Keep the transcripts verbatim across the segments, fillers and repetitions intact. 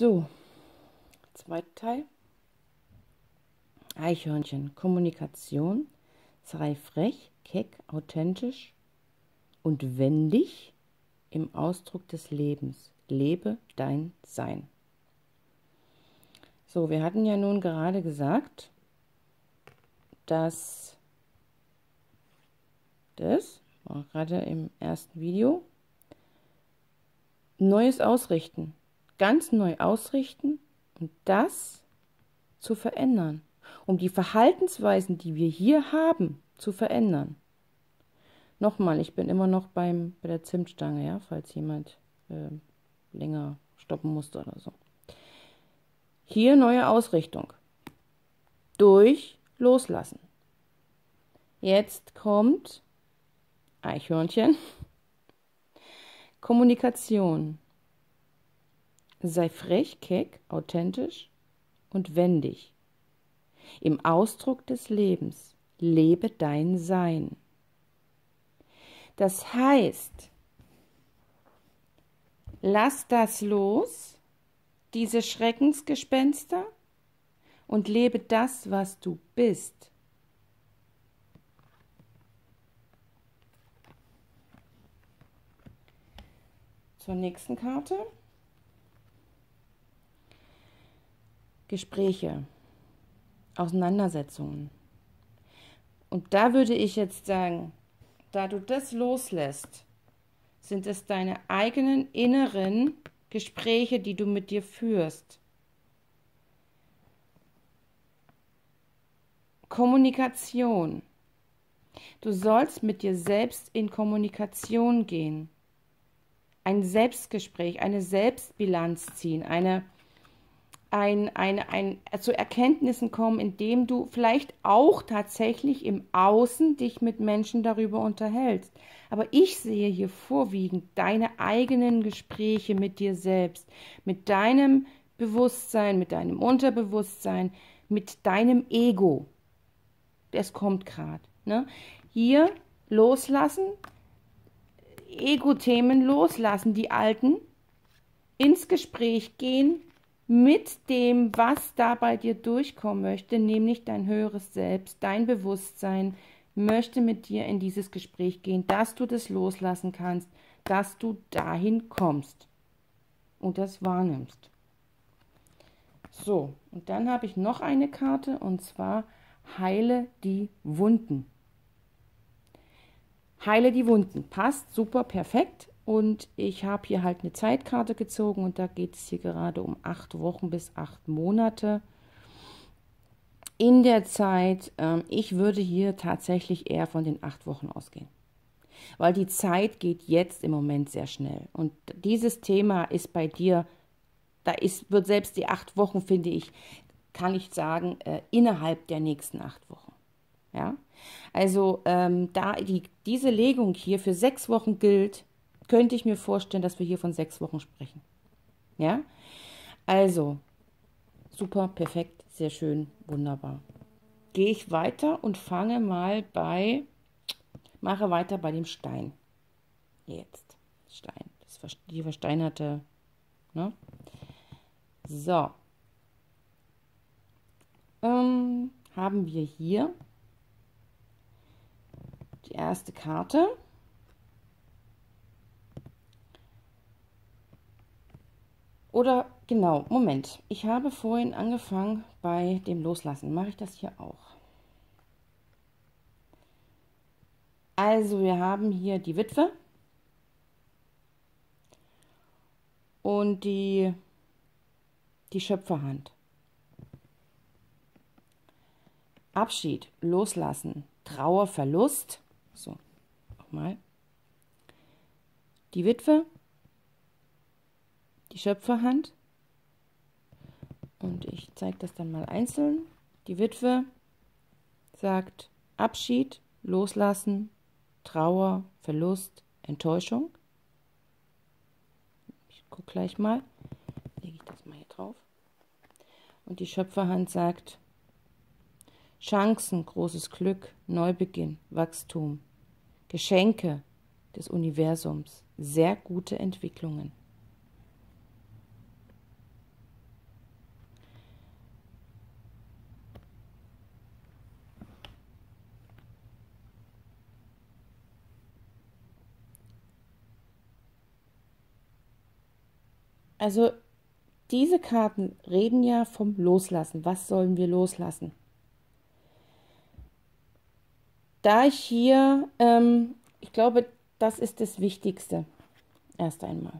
So, zweiter Teil. Eichhörnchen. Kommunikation. Sei frech, keck, authentisch und wendig im Ausdruck des Lebens. Lebe dein Sein. So, wir hatten ja nun gerade gesagt, dass das, war gerade im ersten Video, Neues ausrichten, ganz neu ausrichten und das zu verändern, um die Verhaltensweisen, die wir hier haben, zu verändern. Nochmal, ich bin immer noch beim, bei der Zimtstange, ja, falls jemand äh, länger stoppen musste oder so. Hier neue Ausrichtung. Durch Loslassen. Jetzt kommt Eichhörnchen. Kommunikation. Sei frech, keck, authentisch und wendig. Im Ausdruck des Lebens. Lebe dein Sein. Das heißt, lass das los, diese Schreckensgespenster, und lebe das, was du bist. Zur nächsten Karte. Gespräche, Auseinandersetzungen. Und da würde ich jetzt sagen, da du das loslässt, sind es deine eigenen inneren Gespräche, die du mit dir führst. Kommunikation. Du sollst mit dir selbst in Kommunikation gehen. Ein Selbstgespräch, eine Selbstbilanz ziehen, eine, ein, ein, ein, zu Erkenntnissen kommen, indem du vielleicht auch tatsächlich im Außen dich mit Menschen darüber unterhältst. Aber ich sehe hier vorwiegend deine eigenen Gespräche mit dir selbst, mit deinem Bewusstsein, mit deinem Unterbewusstsein, mit deinem Ego. Es kommt gerade. Ne? Hier loslassen, Ego-Themen loslassen, die alten, ins Gespräch gehen mit dem, was da bei dir durchkommen möchte, nämlich dein höheres Selbst, dein Bewusstsein möchte mit dir in dieses Gespräch gehen, dass du das loslassen kannst, dass du dahin kommst und das wahrnimmst. So, und dann habe ich noch eine Karte, und zwar heile die Wunden. Heile die Wunden. Passt super, perfekt. Und ich habe hier halt eine Zeitkarte gezogen und da geht es hier gerade um acht Wochen bis acht Monate. In der Zeit, ähm, ich würde hier tatsächlich eher von den acht Wochen ausgehen. Weil die Zeit geht jetzt im Moment sehr schnell. Und dieses Thema ist bei dir, da ist, wird selbst die acht Wochen, finde ich, kann ich sagen, äh, innerhalb der nächsten acht Wochen. Ja, also ähm, da die, diese Legung hier für sechs Wochen gilt, könnte ich mir vorstellen, dass wir hier von sechs Wochen sprechen. Ja, also super, perfekt, sehr schön, wunderbar. Gehe ich weiter und fange mal bei, mache weiter bei dem Stein. Jetzt, Stein, das, die versteinerte, ne? So, ähm, haben wir hier die erste Karte. Oder genau, Moment. Ich habe vorhin angefangen bei dem Loslassen. Mache ich das hier auch? Also wir haben hier die Witwe und die, die Schöpferhand. Abschied, Loslassen, Trauer, Verlust. So, nochmal. Die Witwe, die Schöpferhand. Und ich zeige das dann mal einzeln. Die Witwe sagt Abschied, Loslassen, Trauer, Verlust, Enttäuschung. Ich gucke gleich mal. Lege ich das mal hier drauf. Und die Schöpferhand sagt Chancen, großes Glück, Neubeginn, Wachstum, Geschenke des Universums, sehr gute Entwicklungen. Also diese Karten reden ja vom Loslassen. Was sollen wir loslassen? Da ich hier, ähm, ich glaube, das ist das Wichtigste. Erst einmal.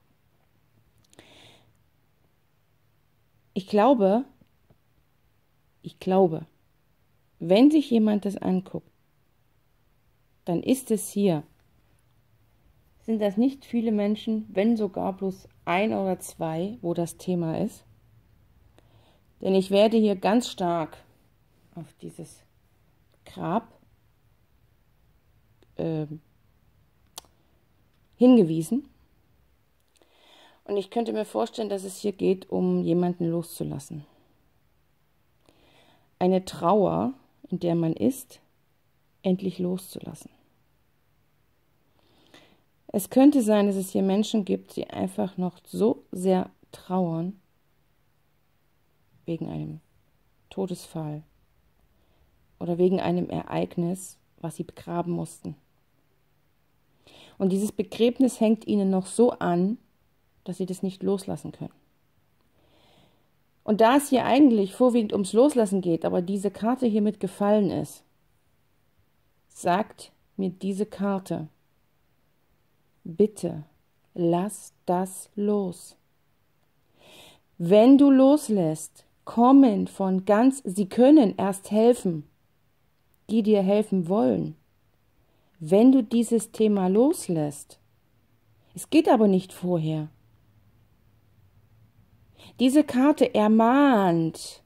Ich glaube, ich glaube, wenn sich jemand das anguckt, dann ist es hier. Sind das nicht viele Menschen, wenn sogar bloß ein oder zwei, wo das Thema ist? Denn ich werde hier ganz stark auf dieses Grab äh, hingewiesen. Und ich könnte mir vorstellen, dass es hier geht, um jemanden loszulassen. Eine Trauer, in der man ist, endlich loszulassen. Es könnte sein, dass es hier Menschen gibt, die einfach noch so sehr trauern wegen einem Todesfall oder wegen einem Ereignis, was sie begraben mussten. Und dieses Begräbnis hängt ihnen noch so an, dass sie das nicht loslassen können. Und da es hier eigentlich vorwiegend ums Loslassen geht, aber diese Karte hiermit gefallen ist, sagt mir diese Karte, bitte lass das los. Wenn du loslässt, kommen von ganz, sie können erst helfen, die dir helfen wollen. Wenn du dieses Thema loslässt, es geht aber nicht vorher. Diese Karte ermahnt,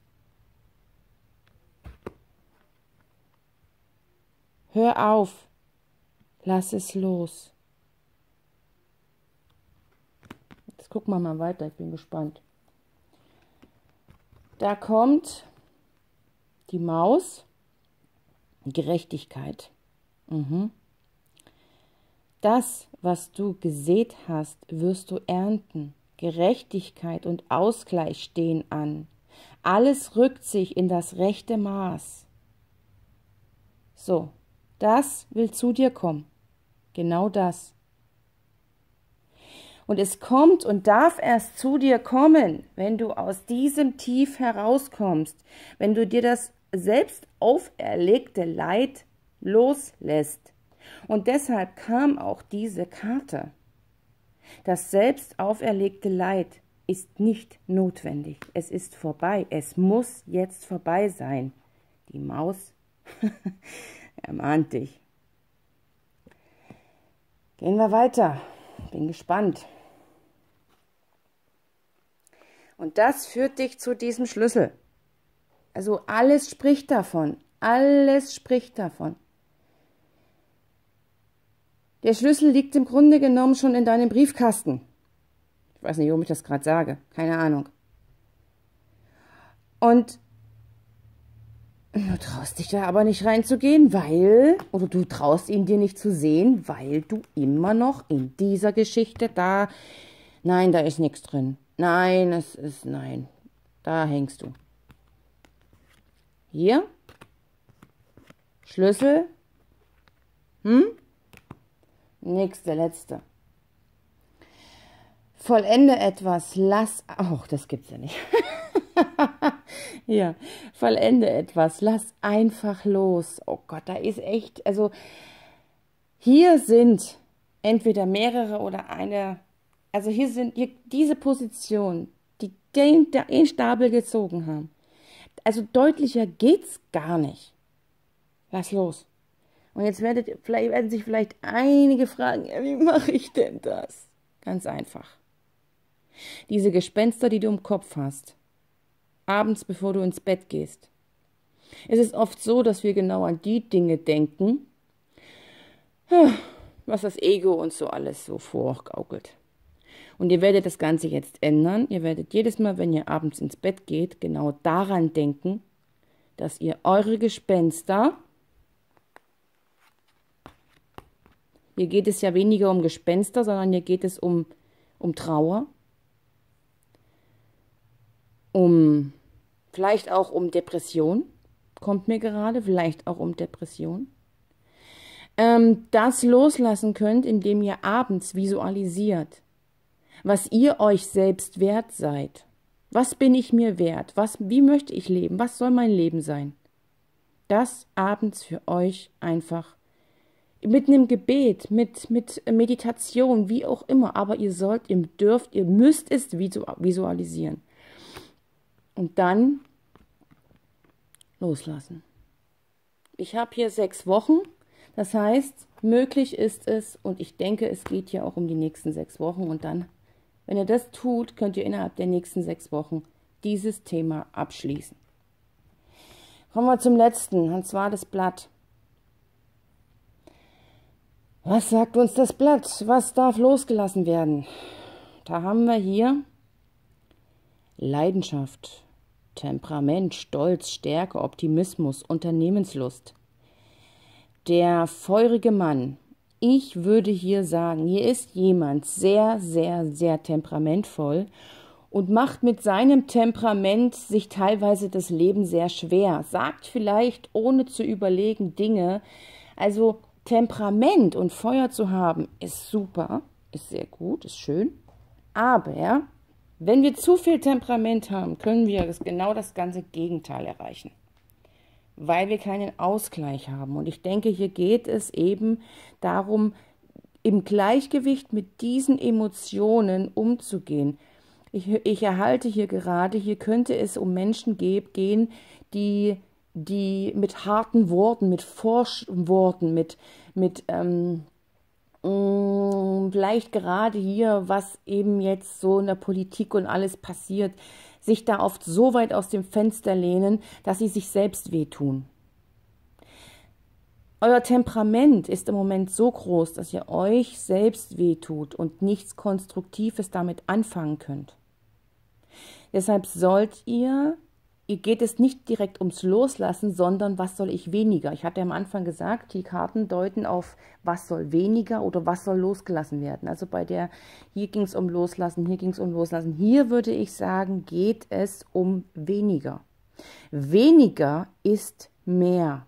hör auf, lass es los. Jetzt gucken wir mal weiter, ich bin gespannt. Da kommt die Maus, Gerechtigkeit. Mhm. Das, was du gesät hast, wirst du ernten. Gerechtigkeit und Ausgleich stehen an. Alles rückt sich in das rechte Maß. So, das will zu dir kommen. Genau das. Und es kommt und darf erst zu dir kommen, wenn du aus diesem Tief herauskommst, wenn du dir das selbst auferlegte Leid loslässt. Und deshalb kam auch diese Karte. Das selbst auferlegte Leid ist nicht notwendig. Es ist vorbei. Es muss jetzt vorbei sein. Die Maus ermahnt dich. Gehen wir weiter. Bin gespannt. Und das führt dich zu diesem Schlüssel. Also alles spricht davon. Alles spricht davon. Der Schlüssel liegt im Grunde genommen schon in deinem Briefkasten. Ich weiß nicht, warum ich das gerade sage. Keine Ahnung. Und du traust dich da aber nicht reinzugehen, weil, oder du traust ihn dir nicht zu sehen, weil du immer noch in dieser Geschichte da, nein, da ist nichts drin. Nein, es ist, nein, da hängst du. Hier, Schlüssel, hm? Nächste, letzte. Vollende etwas, lass, ach, das gibt's ja nicht. Ja, vollende etwas, lass einfach los. Oh Gott, da ist echt, also hier sind entweder mehrere oder eine, also hier sind hier diese Position, die den, den Stapel gezogen haben. Also deutlicher geht's gar nicht. Lass los. Und jetzt werdet, vielleicht, werden sich vielleicht einige fragen, ja, wie mache ich denn das? Ganz einfach. Diese Gespenster, die du im Kopf hast, abends, bevor du ins Bett gehst. Es ist oft so, dass wir genau an die Dinge denken, was das Ego uns so alles so vorgaukelt. Und ihr werdet das Ganze jetzt ändern. Ihr werdet jedes Mal, wenn ihr abends ins Bett geht, genau daran denken, dass ihr eure Gespenster, hier geht es ja weniger um Gespenster, sondern hier geht es um, um Trauer, um vielleicht auch um Depression, kommt mir gerade, vielleicht auch um Depression, ähm, das loslassen könnt, indem ihr abends visualisiert. was ihr euch selbst wert seid. Was bin ich mir wert? Was, wie möchte ich leben? Was soll mein Leben sein? Das abends für euch einfach mit einem Gebet, mit, mit Meditation, wie auch immer. Aber ihr sollt, ihr dürft, ihr müsst es visualisieren. Und dann loslassen. Ich habe hier sechs Wochen. Das heißt, möglich ist es, und ich denke, es geht ja auch um die nächsten sechs Wochen. Und dann, wenn ihr das tut, könnt ihr innerhalb der nächsten sechs Wochen dieses Thema abschließen. Kommen wir zum letzten, und zwar das Blatt. Was sagt uns das Blatt? Was darf losgelassen werden? Da haben wir hier Leidenschaft, Temperament, Stolz, Stärke, Optimismus, Unternehmenslust. Der feurige Mann. Ich würde hier sagen, hier ist jemand sehr, sehr, sehr temperamentvoll und macht mit seinem Temperament sich teilweise das Leben sehr schwer. Sagt vielleicht, ohne zu überlegen, Dinge. Also Temperament und Feuer zu haben, ist super, ist sehr gut, ist schön. Aber wenn wir zu viel Temperament haben, können wir das, genau das ganze Gegenteil erreichen, weil wir keinen Ausgleich haben. Und ich denke, hier geht es eben darum, im Gleichgewicht mit diesen Emotionen umzugehen. Ich, ich erhalte hier gerade, hier könnte es um Menschen gehen, die die mit harten Worten, mit Forschworten, mit, mit ähm, mh, vielleicht gerade hier, was eben jetzt so in der Politik und alles passiert, sich da oft so weit aus dem Fenster lehnen, dass sie sich selbst wehtun. Euer Temperament ist im Moment so groß, dass ihr euch selbst wehtut und nichts Konstruktives damit anfangen könnt. Deshalb sollt ihr Ihr geht es nicht direkt ums Loslassen, sondern was soll ich weniger? Ich hatte am Anfang gesagt, die Karten deuten auf, was soll weniger oder was soll losgelassen werden. Also bei der, hier ging es um Loslassen, hier ging es um Loslassen. Hier würde ich sagen, geht es um weniger. Weniger ist mehr.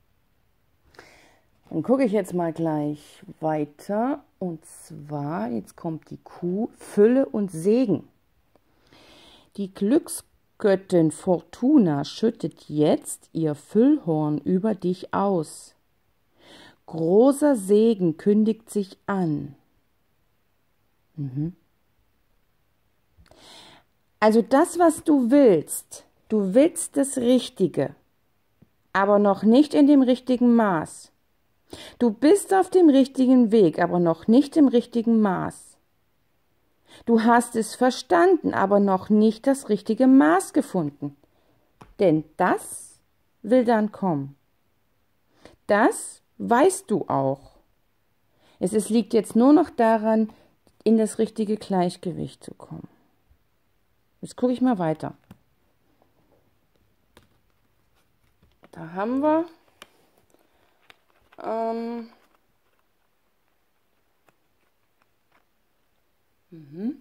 Dann gucke ich jetzt mal gleich weiter. Und zwar, jetzt kommt die Kuh, Fülle und Segen. Die Glücks Göttin Fortuna schüttet jetzt ihr Füllhorn über dich aus. Großer Segen kündigt sich an. Mhm. Also das, was du willst, du willst das Richtige, aber noch nicht in dem richtigen Maß. Du bist auf dem richtigen Weg, aber noch nicht im richtigen Maß. Du hast es verstanden, aber noch nicht das richtige Maß gefunden. Denn das will dann kommen. Das weißt du auch. Es, es liegt jetzt nur noch daran, in das richtige Gleichgewicht zu kommen. Jetzt gucke ich mal weiter. Da haben wir ähm, Mhm.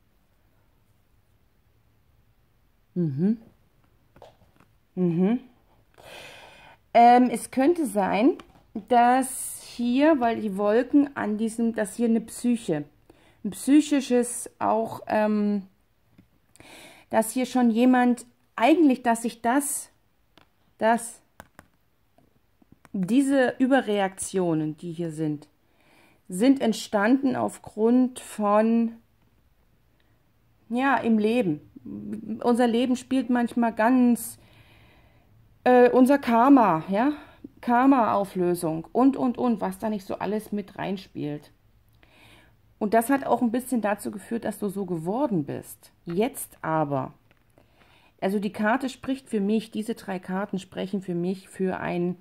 Mhm. Mhm. Ähm, es könnte sein, dass hier, weil die Wolken an diesem, dass hier eine Psyche, ein psychisches auch, ähm, dass hier schon jemand, eigentlich, dass sich das, dass diese Überreaktionen, die hier sind, sind entstanden aufgrund von, ja, im Leben. Unser Leben spielt manchmal ganz, äh, unser Karma, ja, Karma-Auflösung und, und, und, was da nicht so alles mit reinspielt. Und das hat auch ein bisschen dazu geführt, dass du so geworden bist. Jetzt aber, also die Karte spricht für mich, diese drei Karten sprechen für mich für ein,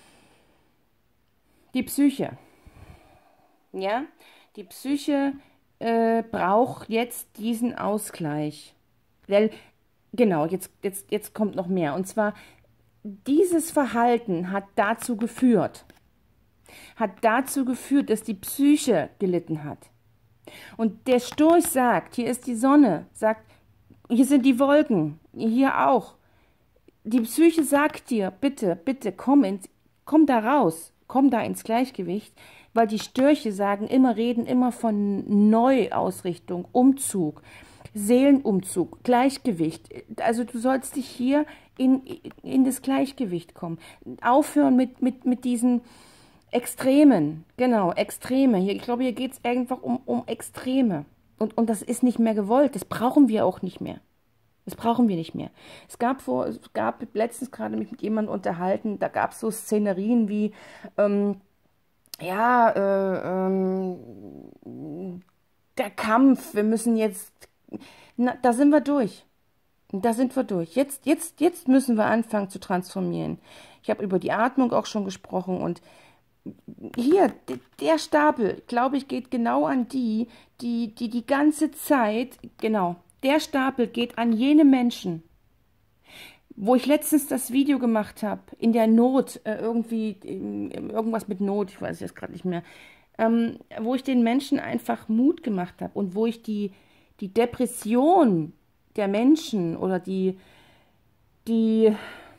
die Psyche. Ja, die Psyche äh, braucht jetzt diesen Ausgleich. Weil, genau, jetzt, jetzt, jetzt kommt noch mehr. Und zwar, dieses Verhalten hat dazu geführt, hat dazu geführt, dass die Psyche gelitten hat. Und der Storch sagt, hier ist die Sonne, sagt, hier sind die Wolken, hier auch. Die Psyche sagt dir, bitte, bitte, komm, ins, komm da raus, komm da ins Gleichgewicht. weil die Störche sagen immer, reden immer von Neuausrichtung, Umzug, Seelenumzug, Gleichgewicht. Also du sollst dich hier in, in das Gleichgewicht kommen. Aufhören mit, mit, mit diesen Extremen, genau, Extreme. Hier, ich glaube, hier geht es einfach um, um Extreme. Und, und das ist nicht mehr gewollt, das brauchen wir auch nicht mehr. Das brauchen wir nicht mehr. Es gab, vor, es gab letztens gerade mich mit jemandem unterhalten, da gab es so Szenerien wie, ähm, ja, äh, ähm, der Kampf, wir müssen jetzt, na, da sind wir durch. Da sind wir durch. Jetzt, jetzt, jetzt müssen wir anfangen zu transformieren. Ich habe über die Atmung auch schon gesprochen und hier, der Stapel, glaube ich, geht genau an die, die, die die ganze Zeit, genau, der Stapel geht an jene Menschen, wo ich letztens das Video gemacht habe, in der Not, äh, irgendwie, in, irgendwas mit Not, ich weiß jetzt gerade nicht mehr, ähm, wo ich den Menschen einfach Mut gemacht habe und wo ich die, die Depression der Menschen oder die, die,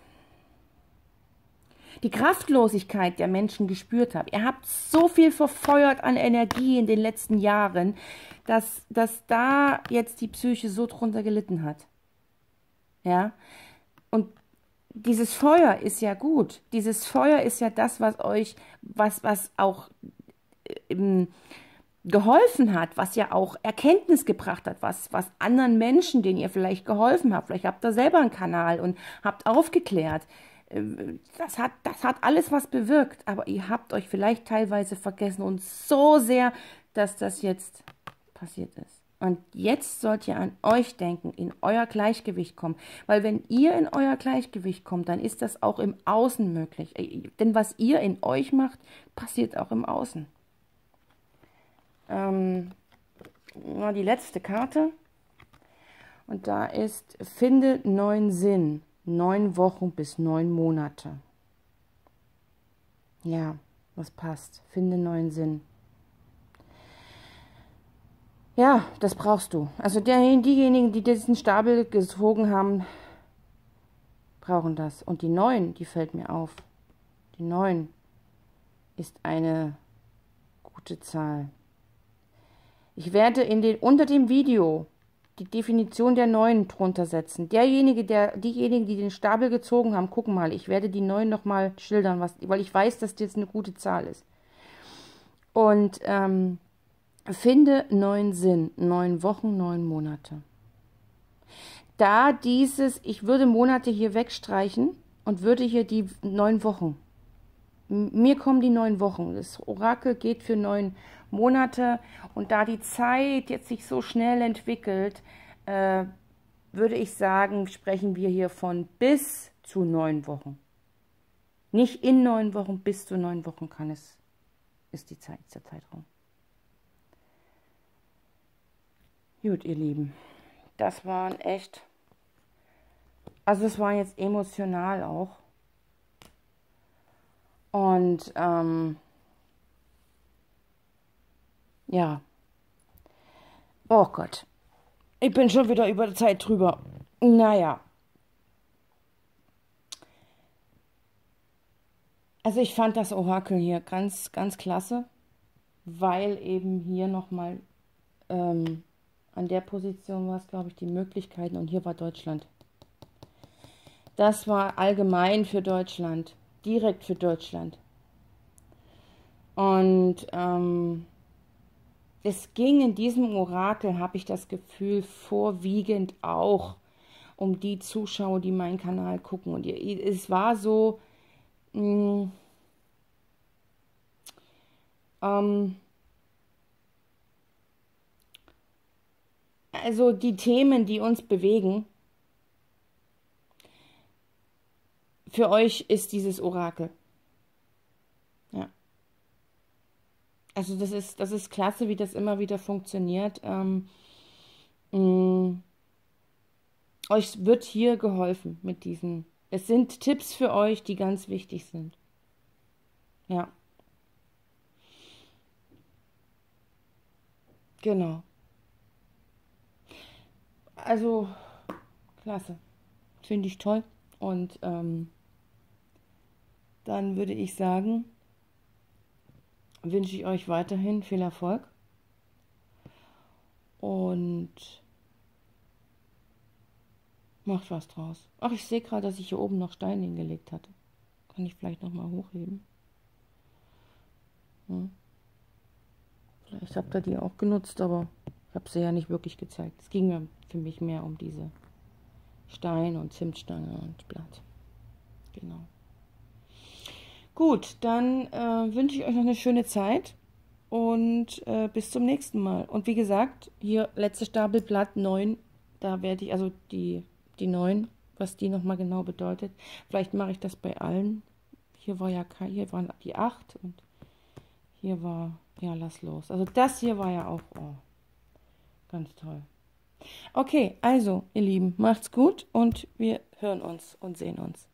die Kraftlosigkeit der Menschen gespürt habe. Ihr habt so viel verfeuert an Energie in den letzten Jahren, dass, dass da jetzt die Psyche so drunter gelitten hat. Ja, und dieses Feuer ist ja gut. Dieses Feuer ist ja das, was euch, was, was auch ähm, geholfen hat, was ja auch Erkenntnis gebracht hat, was, was anderen Menschen, denen ihr vielleicht geholfen habt. Vielleicht habt ihr selber einen Kanal und habt aufgeklärt. Das hat, das hat alles was bewirkt, aber ihr habt euch vielleicht teilweise vergessen und so sehr, dass das jetzt passiert ist. Und jetzt sollt ihr an euch denken, in euer Gleichgewicht kommen. Weil wenn ihr in euer Gleichgewicht kommt, dann ist das auch im Außen möglich. Denn was ihr in euch macht, passiert auch im Außen. Ähm, die letzte Karte. Und da ist, finde neuen Sinn. Neun Wochen bis neun Monate. Ja, das passt. Finde neuen Sinn. Ja, das brauchst du. Also der, diejenigen, die diesen Stapel gezogen haben, brauchen das. Und die neun, die fällt mir auf. Die neun ist eine gute Zahl. Ich werde in den, unter dem Video die Definition der neun drunter setzen. Derjenige, der, diejenigen, die den Stapel gezogen haben, gucken mal, ich werde die neun nochmal schildern, was, weil ich weiß, dass das jetzt eine gute Zahl ist. Und ähm, finde neuen Sinn, neun Wochen, neun Monate. Da dieses, ich würde Monate hier wegstreichen und würde hier die neun Wochen. Mir kommen die neun Wochen. Das Orakel geht für neun Monate und da die Zeit jetzt sich so schnell entwickelt, äh, würde ich sagen, sprechen wir hier von bis zu neun Wochen. Nicht in neun Wochen, bis zu neun Wochen kann es, ist die Zeit, ist der Zeitraum. Gut, ihr Lieben, das waren echt, also es war jetzt emotional auch. Und ähm, ja, oh Gott, ich bin schon wieder über die Zeit drüber. Naja, also ich fand das Orakel hier ganz, ganz klasse, weil eben hier nochmal ähm, an der Position war es, glaube ich, die Möglichkeiten und hier war Deutschland. Das war allgemein für Deutschland, direkt für Deutschland. Und ähm, es ging in diesem Orakel, habe ich das Gefühl, vorwiegend auch um die Zuschauer, die meinen Kanal gucken. Und es war so, mh, ähm, also die Themen, die uns bewegen, für euch ist dieses Orakel. Ja. Also das ist, das ist klasse, wie das immer wieder funktioniert. Ähm, mh, euch wird hier geholfen mit diesen. Es sind Tipps für euch, die ganz wichtig sind. Ja. Genau. Also, klasse. Finde ich toll. Und ähm, dann würde ich sagen, wünsche ich euch weiterhin viel Erfolg und macht was draus. Ach, ich sehe gerade, dass ich hier oben noch Steine hingelegt hatte. Kann ich vielleicht nochmal hochheben. Hm. Vielleicht habt ihr die auch genutzt, aber ich habe sie ja nicht wirklich gezeigt. Es ging ja für mich mehr um diese Stein- und Zimtstange und Blatt. Genau. Gut, dann äh, wünsche ich euch noch eine schöne Zeit und äh, bis zum nächsten Mal. Und wie gesagt, hier letzte Stapel Blatt neun, da werde ich, also die, die neun, was die nochmal genau bedeutet. Vielleicht mache ich das bei allen. Hier war ja kein, hier waren die acht und hier war, ja, lass los. Also das hier war ja auch, oh, ganz toll. Okay, also, ihr Lieben, macht's gut und wir hören uns und sehen uns.